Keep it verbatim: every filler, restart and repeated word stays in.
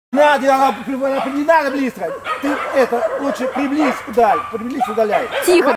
Надо, она, не надо близко. Ты это лучше приблизь, удаль, приблизь, удаляй. Тихо.